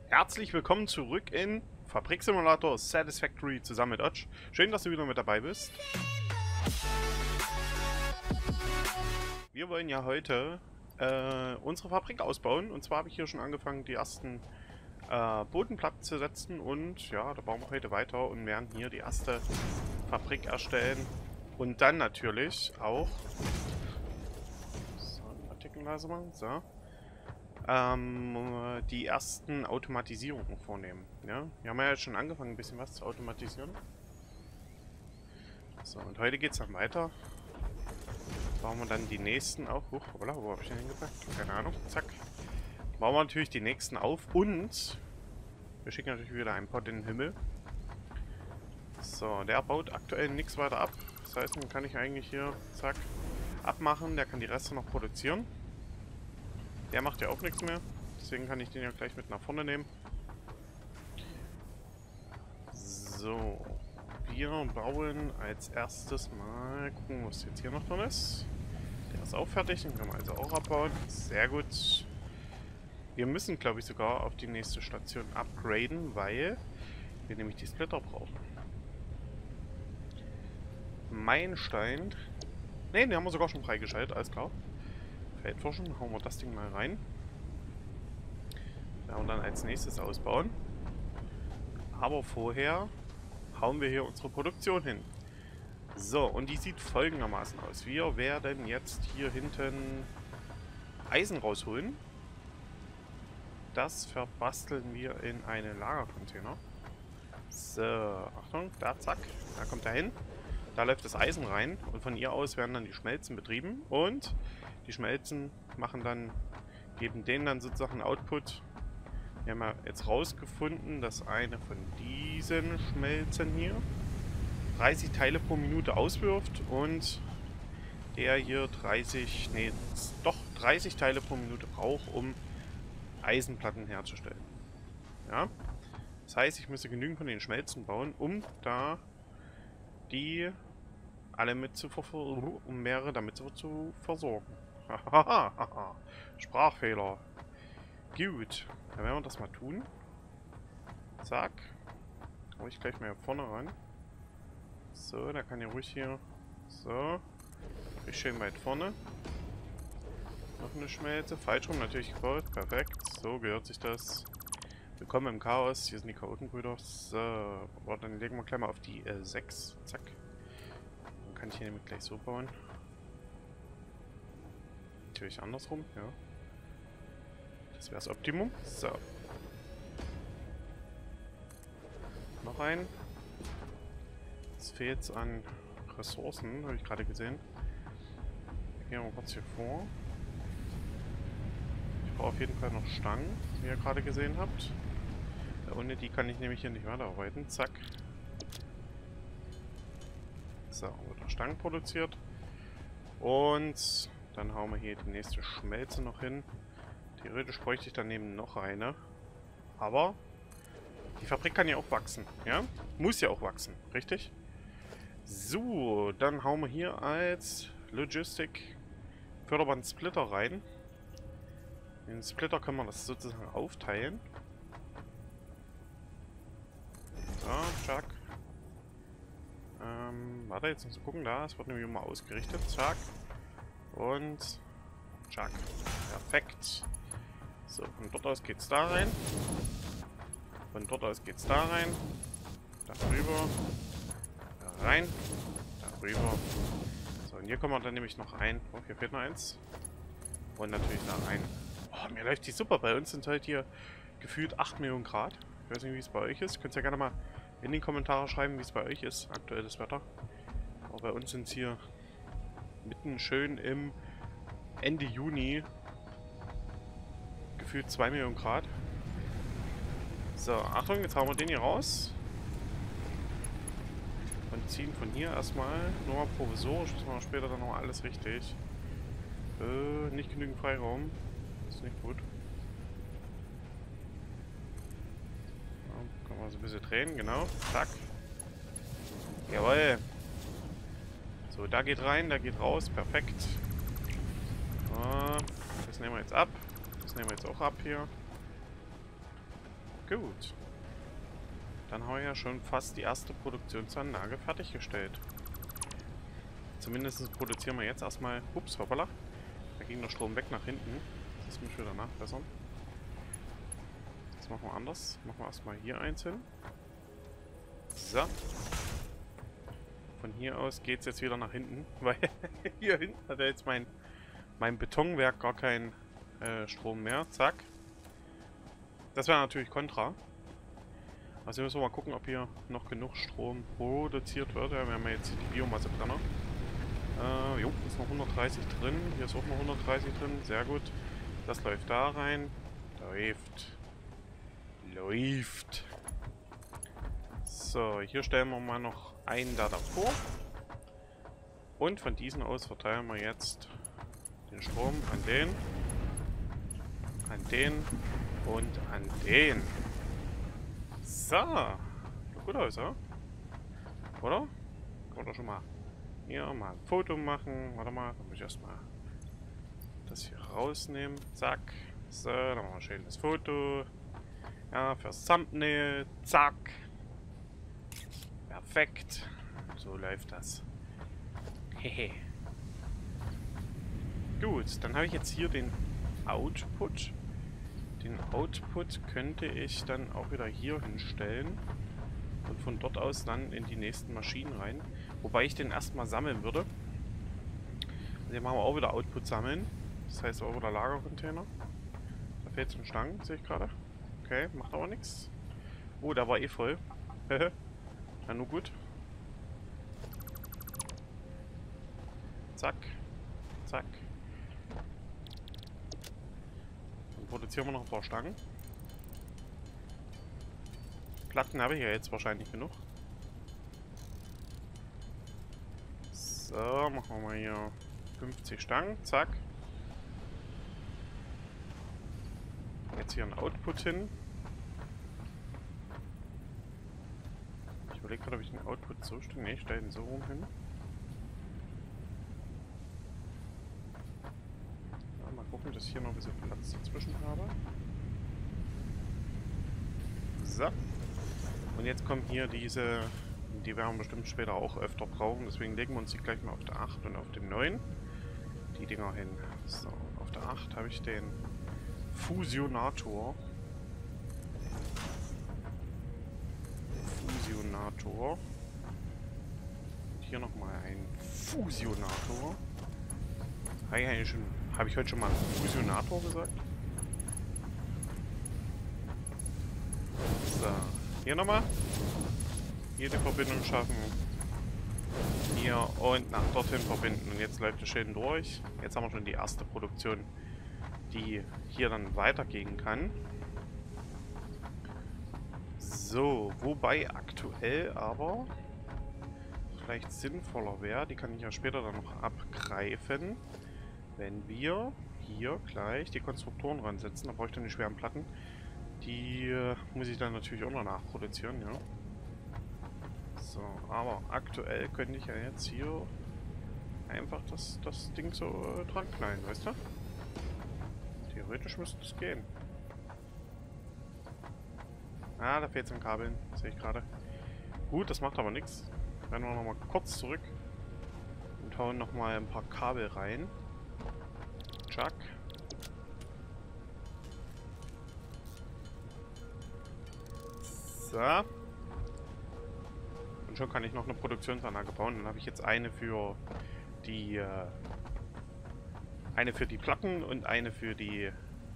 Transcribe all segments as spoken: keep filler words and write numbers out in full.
Herzlich willkommen zurück in Fabriksimulator Satisfactory zusammen mit Otsch. Schön, dass du wieder mit dabei bist. Wir wollen ja heute äh, unsere Fabrik ausbauen. Und zwar habe ich hier schon angefangen, die ersten äh, Bodenplatten zu setzen. Und ja, da bauen wir heute weiter und werden hier die erste Fabrik erstellen. Und dann natürlich auch... So, Artikel leise machen. So. Ähm, die ersten Automatisierungen vornehmen. Ja? Wir haben ja jetzt schon angefangen, ein bisschen was zu automatisieren. So, und heute geht es dann weiter. Bauen wir dann die nächsten auf. Huch, hoppla, wo habe ich den hingepackt? Keine Ahnung. Zack. Bauen wir natürlich die nächsten auf und wir schicken natürlich wieder einen Pod in den Himmel. So, der baut aktuell nichts weiter ab. Das heißt, den kann ich eigentlich hier, zack, abmachen. Der kann die Reste noch produzieren. Der macht ja auch nichts mehr. Deswegen kann ich den ja gleich mit nach vorne nehmen. So. Wir bauen als erstes mal... Gucken, was jetzt hier noch drin ist. Der ist auch fertig. Den können wir also auch abbauen. Sehr gut. Wir müssen, glaube ich, sogar auf die nächste Station upgraden, weil wir nämlich die Splitter brauchen. Meilenstein. Ne, den haben wir sogar schon freigeschaltet. Alles klar. Feldforschen, hauen wir das Ding mal rein. Ja, und dann als nächstes ausbauen. Aber vorher hauen wir hier unsere Produktion hin. So, und die sieht folgendermaßen aus. Wir werden jetzt hier hinten Eisen rausholen. Das verbasteln wir in einen Lagercontainer. So, Achtung, da, zack, da kommt er hin. Da läuft das Eisen rein und von ihr aus werden dann die Schmelzen betrieben und die Schmelzen machen dann, geben denen dann sozusagen Output. Wir haben ja jetzt rausgefunden, dass eine von diesen Schmelzen hier dreißig Teile pro Minute auswirft und der hier dreißig, nee, doch dreißig Teile pro Minute braucht, um Eisenplatten herzustellen. Ja, das heißt, ich müsste genügend von den Schmelzen bauen, um da die alle mit zu versorgen, um mehrere damit zu versorgen. Hahaha, Sprachfehler. Gut, dann werden wir das mal tun. Zack. Hau ich gleich mal hier vorne ran. So, da kann ja ruhig hier. So. Richtig schön weit vorne. Noch eine Schmelze. Falsch rum natürlich gebaut. Perfekt. So gehört sich das. Willkommen im Chaos. Hier sind die Chaotenbrüder. So. Aber dann legen wir gleich mal auf die äh, sechs. Zack. Dann kann ich hier nämlich gleich so bauen. Natürlich andersrum, ja. Das wäre das Optimum. So. Noch ein. Jetzt fehlt es an Ressourcen, habe ich gerade gesehen. Gehen wir mal kurz hier vor. Ich brauche auf jeden Fall noch Stangen, wie ihr gerade gesehen habt. Ohne die kann ich nämlich hier nicht weiterarbeiten. Zack. So, wird Stangen produziert. Und dann hauen wir hier die nächste Schmelze noch hin. Theoretisch bräuchte ich daneben noch eine. Aber die Fabrik kann ja auch wachsen. Ja? Muss ja auch wachsen. Richtig? So, dann hauen wir hier als Logistik Förderband Splitter rein. Den Splitter können wir das sozusagen aufteilen. So, zack. Ähm, warte, jetzt muss ich gucken. Da, es wird nämlich mal ausgerichtet. Zack. Und zack. Perfekt. So, von dort aus geht's da rein. Von dort aus geht's da rein. Da rüber. Da rein. Da rüber. So, und hier kommen wir dann nämlich noch ein. Oh, hier fehlt noch eins. Und natürlich da rein. Oh, mir läuft die super. Bei uns sind heute hier gefühlt acht Millionen Grad. Ich weiß nicht, wie es bei euch ist. Könnt ihr ja gerne mal in die Kommentare schreiben, wie es bei euch ist. Aktuelles Wetter. Aber bei uns sind es hier mitten schön im Ende Juni. Gefühlt zwei Millionen Grad. So, Achtung, jetzt hauen wir den hier raus. Und ziehen von hier erstmal nur mal provisorisch, das machen wir später dann noch alles richtig. Äh, nicht genügend Freiraum. Das ist nicht gut. Ja, können wir so ein bisschen drehen, genau. Zack. Jawohl. So, da geht rein, da geht raus. Perfekt. So, das nehmen wir jetzt ab. Das nehmen wir jetzt auch ab hier. Gut. Dann haben wir ja schon fast die erste Produktionsanlage fertiggestellt. Zumindest produzieren wir jetzt erstmal... Ups, hoppala. Da ging der Strom weg nach hinten. Das muss ich wieder nachbessern. Das machen wir anders. Machen wir erstmal hier eins hin. So. Von hier aus geht es jetzt wieder nach hinten, weil hier hinten hat er jetzt mein, mein Betonwerk gar keinen äh, Strom mehr. Zack. Das wäre natürlich kontra. Also müssen wir mal gucken, ob hier noch genug Strom produziert wird. Ja, wir haben ja jetzt die Biomassebrenner. Äh, jo, ist noch hundertdreißig drin. Hier ist auch noch hundertdreißig drin. Sehr gut. Das läuft da rein. Läuft. Läuft. So, hier stellen wir mal noch einen da davor. Und von diesen aus verteilen wir jetzt den Strom an den, an den und an den. So. Sieht gut aus, ja? Oder? Kann man doch schon mal hier mal ein Foto machen. Warte mal, dann muss ich erstmal das hier rausnehmen. Zack. So, dann machen wir ein schönes Foto. Ja, fürs Thumbnail. Zack. Perfekt. So läuft das. Hehe. Gut, dann habe ich jetzt hier den Output. Den Output könnte ich dann auch wieder hier hinstellen. Und von dort aus dann in die nächsten Maschinen rein. Wobei ich den erstmal sammeln würde. Also hier machen wir auch wieder Output sammeln. Das heißt auch wieder Lagercontainer. Da fehlt so ein Stangen, sehe ich gerade. Okay, macht aber nichts. Oh, der war eh voll. Na nur gut. Zack. Zack. Dann produzieren wir noch ein paar Stangen. Platten habe ich ja jetzt wahrscheinlich genug. So, machen wir mal hier fünfzig Stangen. Zack. Jetzt hier ein Output hin. Ich überlege gerade, ob ich den Output so stelle. Ne, ich stelle den so rum hin. Ja, mal gucken, dass ich hier noch ein bisschen Platz dazwischen habe. So. Und jetzt kommen hier diese, die werden wir bestimmt später auch öfter brauchen. Deswegen legen wir uns die gleich mal auf der acht und auf den neun. Die Dinger hin. So, auf der acht habe ich den Fusionator. Fusionator. Und hier nochmal ein Fusionator. Habe ich, hab ich heute schon mal Fusionator gesagt? So. Hier nochmal. Hier die Verbindung schaffen. Hier und nach dorthin verbinden. Und jetzt läuft es schön durch. Jetzt haben wir schon die erste Produktion, die hier dann weitergehen kann. So, wobei aktuell aber vielleicht sinnvoller wäre, die kann ich ja später dann noch abgreifen, wenn wir hier gleich die Konstruktoren ransetzen. Da brauche ich dann die schweren Platten. Die äh, muss ich dann natürlich auch noch nachproduzieren, ja. So, aber aktuell könnte ich ja jetzt hier einfach das, das Ding so äh, dran knallen, weißt du? Theoretisch müsste es gehen. Ah, da fehlt es an Kabeln. Sehe ich gerade. Gut, das macht aber nichts. Rennen wir nochmal kurz zurück. Und hauen nochmal ein paar Kabel rein. Chuck. So. Und schon kann ich noch eine Produktionsanlage bauen. Dann habe ich jetzt eine für die... Äh, eine für die Platten und eine für die...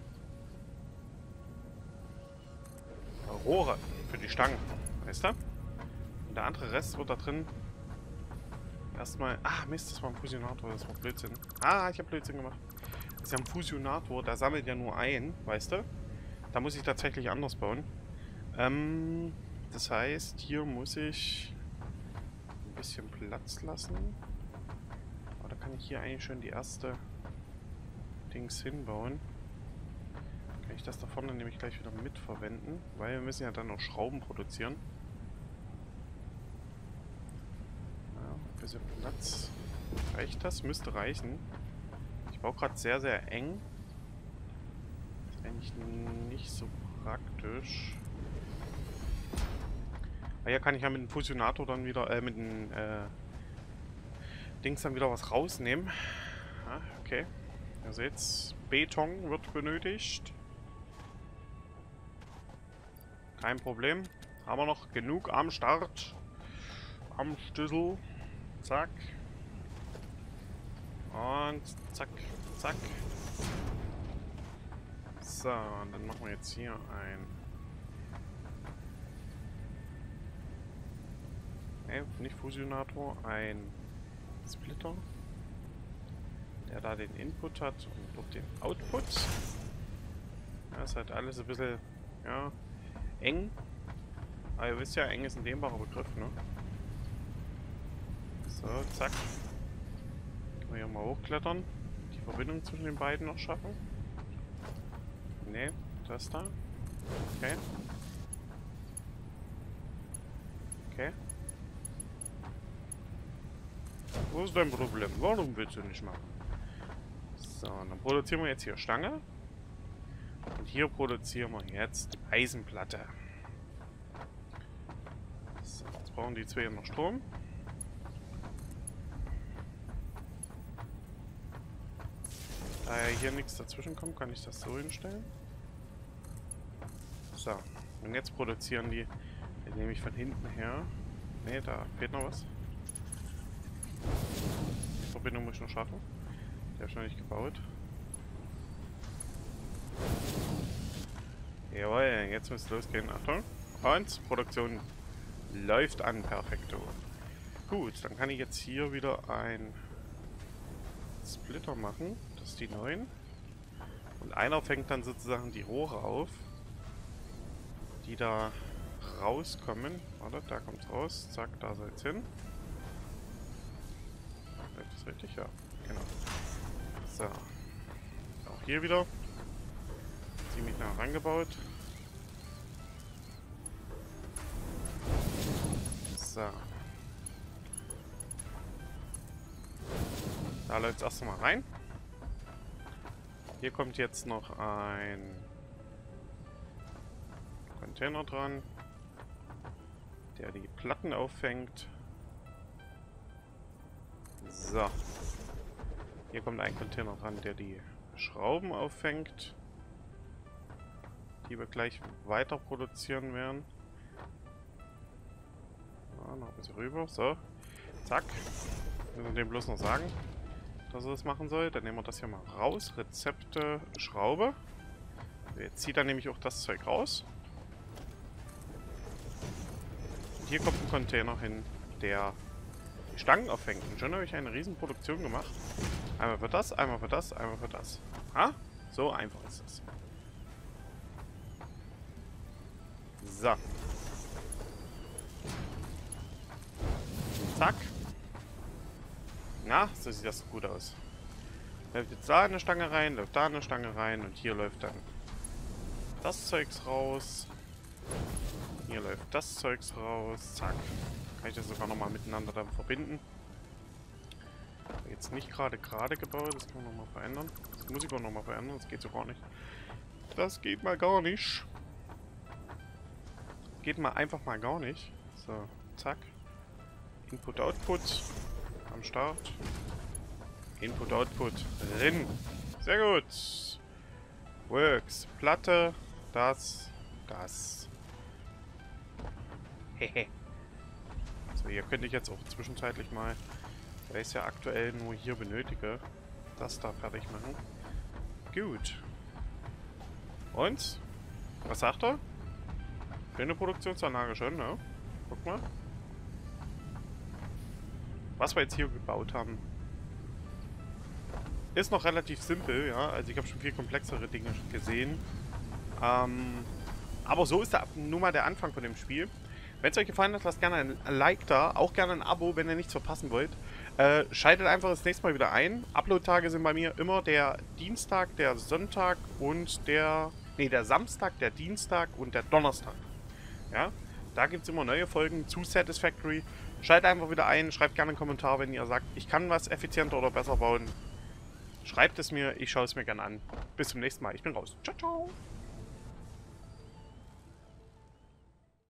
Rohre für die Stangen, weißt du? Und der andere Rest wird da drin erstmal... Ah, Mist, das war ein Fusionator, das war Blödsinn. Ah, ich habe Blödsinn gemacht. Das ist ja ein Fusionator, der sammelt ja nur ein, weißt du? Da muss ich tatsächlich anders bauen. Ähm, das heißt, hier muss ich ein bisschen Platz lassen. Aber da kann ich hier eigentlich schon die erste Dings hinbauen. Kann ich das da vorne nämlich gleich wieder mitverwenden, weil wir müssen ja dann noch Schrauben produzieren. Ja, ein bisschen Platz. Reicht das? Müsste reichen. Ich baue gerade sehr, sehr eng. Ist eigentlich nicht so praktisch. Ah, hier kann ich ja mit dem Fusionator dann wieder, äh, mit dem, äh, Dings dann wieder was rausnehmen. Ah, okay. Ihr seht's, Beton wird benötigt. Kein Problem. Haben wir noch genug am Start. Am Schlüssel. Zack. Und zack, zack. So, und dann machen wir jetzt hier ein... Ne, nicht Fusionator, ein Splitter, der da den Input hat und dort den Output. Das ist halt alles ein bisschen, ja, eng. Aber ihr wisst ja, eng ist ein dehnbarer Begriff, ne? So, zack. Können wir hier mal hochklettern. Die Verbindung zwischen den beiden noch schaffen. Ne, das da. Okay. Okay. Wo ist dein Problem? Warum willst du nicht machen? So, dann produzieren wir jetzt hier Stange. Und hier produzieren wir jetzt Eisenplatte. So, jetzt brauchen die zwei noch Strom. Da ja hier nichts dazwischen kommt, kann ich das so hinstellen. So, und jetzt produzieren die, den nehme ich von hinten her. Ne, da fehlt noch was. Die Verbindung muss ich noch schaffen. Die habe ich noch nicht gebaut. Jawohl, jetzt müsste es losgehen. Achtung. Und Produktion läuft an. Perfekto. Gut, dann kann ich jetzt hier wieder ein Splitter machen. Das ist die neun. Und einer fängt dann sozusagen die Rohre auf, die da rauskommen. Warte, da kommt es raus. Zack, da soll es hin. Läuft das richtig? Ja, genau. So. Auch hier wieder. Ziemlich nah rangebaut. So. Da läuft es erstmal rein. Hier kommt jetzt noch ein Container dran, der die Platten auffängt. So. Hier kommt ein Container dran, der die Schrauben auffängt, die wir gleich weiter produzieren werden. Ja, noch ein bisschen rüber. So. Zack. Müssen wir dem bloß noch sagen, dass er das machen soll. Dann nehmen wir das hier mal raus. Rezepte, Schraube. Jetzt zieht er nämlich auch das Zeug raus. Und hier kommt ein Container hin, der die Stangen auffängt. Und schon habe ich eine riesen Produktion gemacht. Einmal für das, einmal für das, einmal für das. Ha? So einfach ist das. So. Zack. Na, so sieht das gut aus. Läuft jetzt da eine Stange rein, läuft da eine Stange rein und hier läuft dann das Zeugs raus. Hier läuft das Zeugs raus. Zack. Kann ich das sogar nochmal miteinander dann verbinden. Jetzt nicht gerade gerade gebaut, das kann man nochmal verändern. Das muss ich auch nochmal verändern, das geht so gar nicht. Das geht mal gar nicht. Geht mal einfach mal gar nicht. So, zack. Input, Output. Am Start. Input, Output. Drin. Sehr gut. Works. Platte. Das. Das. Hehe. So, hier könnte ich jetzt auch zwischenzeitlich mal, weil ich es ja aktuell nur hier benötige, das da fertig machen. Gut. Und? Was sagt er? Schöne Produktionsanlage schon, ne? Guck mal. Was wir jetzt hier gebaut haben, ist noch relativ simpel, ja. Also ich habe schon viel komplexere Dinge gesehen. Ähm, aber so ist da nur mal der Anfang von dem Spiel. Wenn es euch gefallen hat, lasst gerne ein Like da. Auch gerne ein Abo, wenn ihr nichts verpassen wollt. Äh, schaltet einfach das nächste Mal wieder ein. Upload-Tage sind bei mir immer der Dienstag, der Sonntag und der... Ne, der Samstag, der Dienstag und der Donnerstag. Ja, da gibt es immer neue Folgen zu Satisfactory. Schaltet einfach wieder ein, schreibt gerne einen Kommentar, wenn ihr sagt, ich kann was effizienter oder besser bauen. Schreibt es mir, ich schaue es mir gerne an. Bis zum nächsten Mal, ich bin raus. Ciao, ciao.